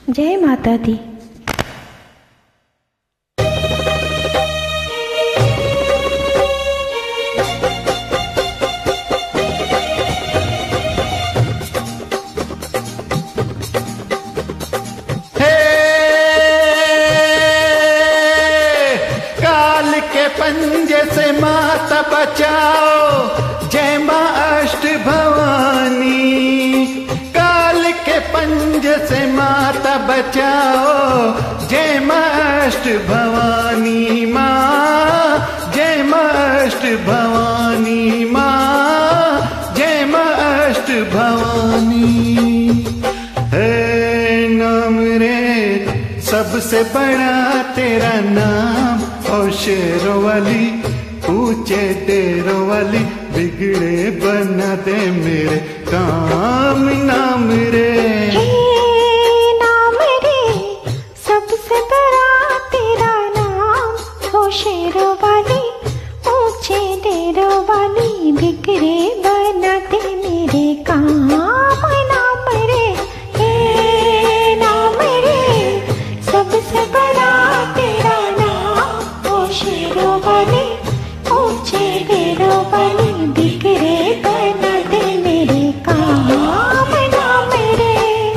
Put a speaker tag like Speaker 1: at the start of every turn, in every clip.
Speaker 1: जय माता दी।
Speaker 2: पंजे से माता बचाओ, जय माँ अष्ट भवानी। काल के पंजे से माता बचाओ, जय माँ अष्ट भवानी माँ, जय माँ अष्ट भवानी माँ, जय माँ अष्ट भवानी। है नाम रे सबसे बड़ा तेरा नाम, ओ शेरों वाली ऊंचे डेरों वाली, बिगड़े बना दे मेरे काम। नाम रे
Speaker 1: नाम रे सबसे बड़ा तेरा नाम, ओ शेरों वाली ऊंचे डेरों वाली, बिगड़े बना दे मेरे काम। नाम रे नाम रे सबसे बड़ा तेरा नाम, ओ शेरों वाली ऊंचे डेरों वाली, बिगड़े बना दे मेरे काम। नाम रे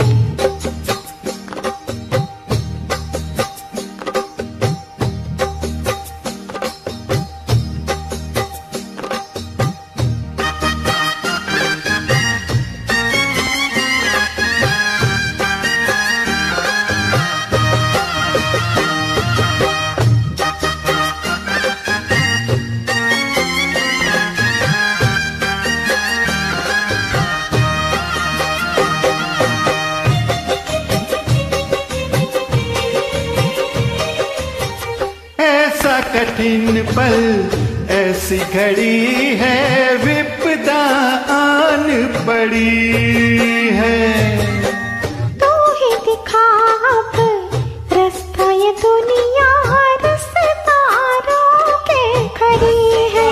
Speaker 2: ऐसा कठिन पल, ऐसी घड़ी है, विपदा आन पड़ी है।
Speaker 1: तू ही दिखा अब रास्ता, ये दुनिया रास्ता रोके खड़ी है।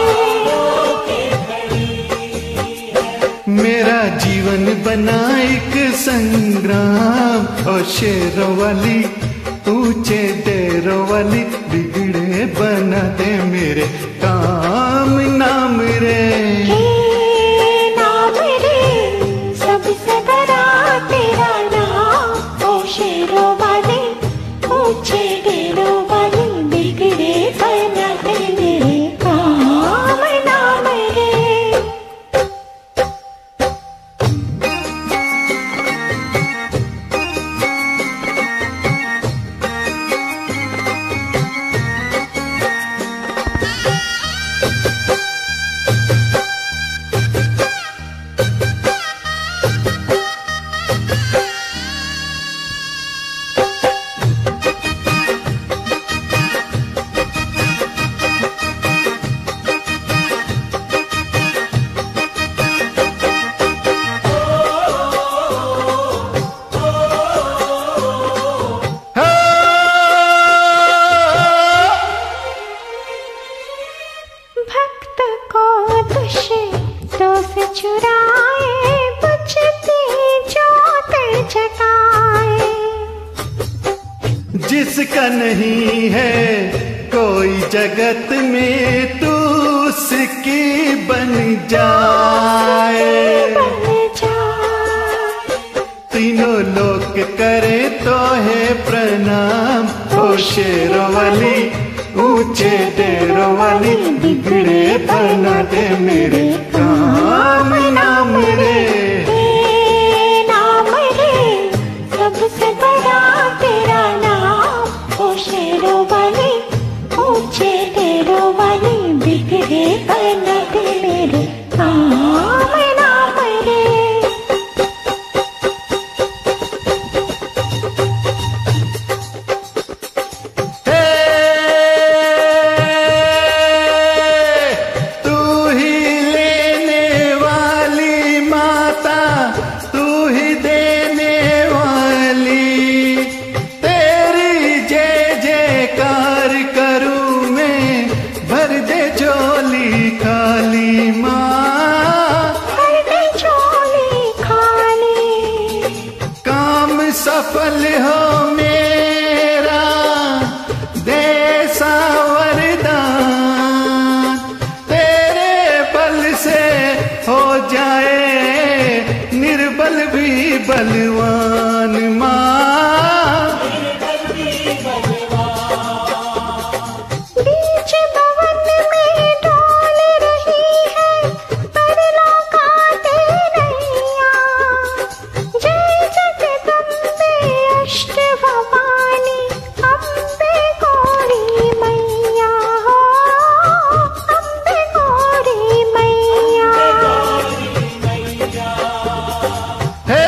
Speaker 2: मेरा जीवन बना एक संग्राम, ओ शेरों वाली ऊंचे डेरों वाली, बिगड़े बना दे मेरे काम। नाम रे
Speaker 1: नाम रे सबसे बड़ा तेरा नाम, ओ शेरों वाली ऊंचे डेरों वाली, बिगड़े बना दे मेरे काम। नाम रे भक्त को दुष्टों से छुड़ाए, बुझती ज्योत जगाए।
Speaker 2: जिसका नहीं है कोई जगत में, तू उसकी बन जाए। तीनों लोक करे तो है प्रणाम, ओ शेरों वाली ऊंचे डेरों वाली, बिगड़े बना दे मेरे काम। नाम रे
Speaker 1: नाम रे सबसे बड़ा तेरा नाम, ओ शेरों वाली ऊंचे डेरों वाली, बिगड़े बना दे मेरे काम। नाम रे
Speaker 2: सफल हो मेरा देसा वरदान, तेरे बल से हो जाए निर्बल भी बलवान माँ।
Speaker 1: बीच भवन में डोल रही है परलों काटे नैया, जय जगदम्बे अष्ट भवानी अम्बे गौरी मैया हो, अम्बे गौरी मैया।
Speaker 2: हे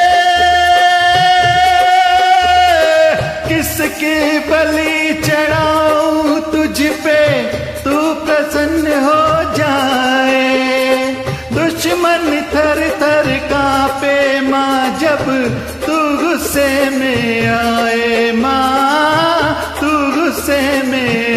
Speaker 2: किसकी बलि चढ़ाऊं तुझ पे तू प्रसन्न हो जाए, दुश्मन थर थर कांपे माँ जब तू गुस्से में आए, माँ तू गुस्से में